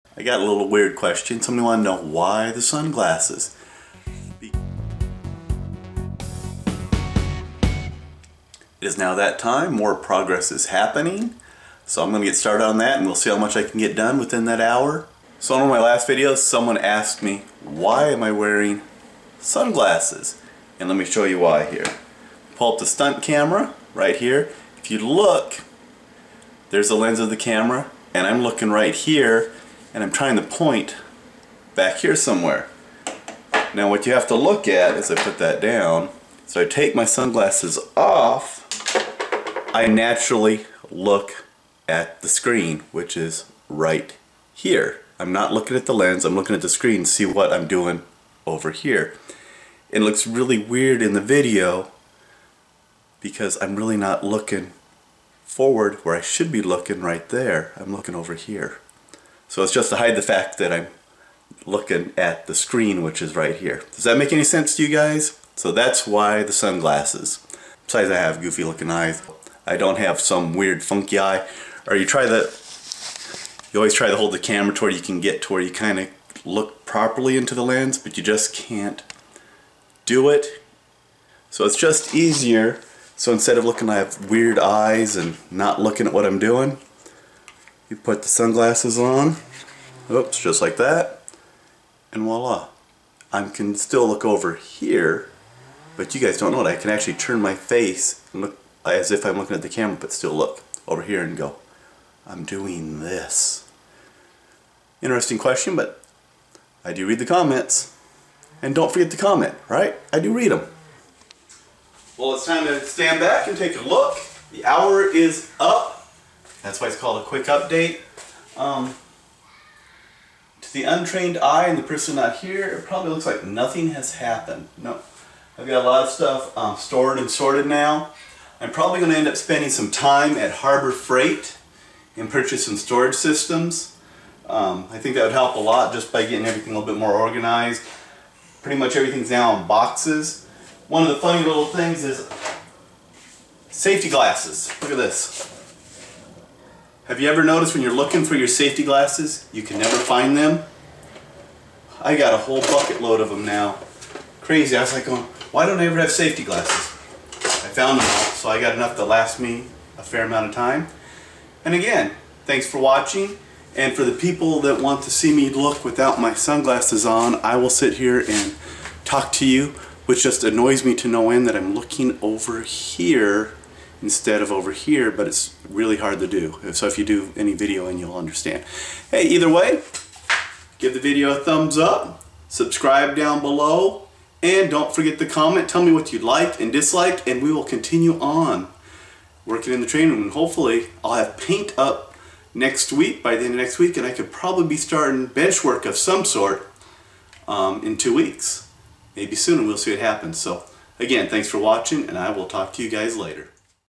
I got a little weird question. Somebody wanted to know why the sunglasses. It is now that time. More progress is happening. So I'm going to get started on that and we'll see how much I can get done within that hour. So in one of my last videos, someone asked me, why am I wearing sunglasses? And let me show you why here. Pull up the stunt camera right here. If you look, there's the lens of the camera and I'm looking right here and I'm trying to point back here somewhere. Now what you have to look at is I put that down. So I take my sunglasses off, I naturally look at the screen, which is right here. I'm not looking at the lens, I'm looking at the screen to see what I'm doing over here. It looks really weird in the video because I'm really not looking forward where I should be looking right there. I'm looking over here. So it's just to hide the fact that I'm looking at the screen, which is right here. Does that make any sense to you guys? So that's why the sunglasses. Besides I have goofy looking eyes. I don't have some weird funky eye. Or you always try to hold the camera to where you can get to where you kind of look properly into the lens, but you just can't do it. So it's just easier. So instead of looking, I have weird eyes and not looking at what I'm doing, you put the sunglasses on, oops, just like that, and voila. I can still look over here, but you guys don't know it. I can actually turn my face and look as if I'm looking at the camera, but still look over here and go, I'm doing this. Interesting question, but I do read the comments. And don't forget to comment, right? I do read them. Well, it's time to stand back and take a look. The hour is up. That's why it's called a quick update. To the untrained eye and the person not here, it probably looks like nothing has happened. No, I've got a lot of stuff stored and sorted now. I'm probably going to end up spending some time at Harbor Freight and purchase some storage systems. I think that would help a lot just by getting everything a little bit more organized. Pretty much everything's now in boxes. One of the funny little things is safety glasses. Look at this. Have you ever noticed when you're looking for your safety glasses, you can never find them? I got a whole bucket load of them now. Crazy. I was like going, why don't I ever have safety glasses? I found them all, so I got enough to last me a fair amount of time. And again, thanks for watching. And for the people that want to see me look without my sunglasses on, I will sit here and talk to you, which just annoys me to no end that I'm looking over here instead of over here, but it's really hard to do. So if you do any video and you'll understand. Hey, either way, give the video a thumbs up, subscribe down below, and don't forget to comment. Tell me what you like and dislike, and we will continue on working in the training room. And hopefully I'll have paint up next week, by the end of next week, and I could probably be starting bench work of some sort in 2 weeks. Maybe soon, and we'll see what happens. So again, thanks for watching, and I will talk to you guys later.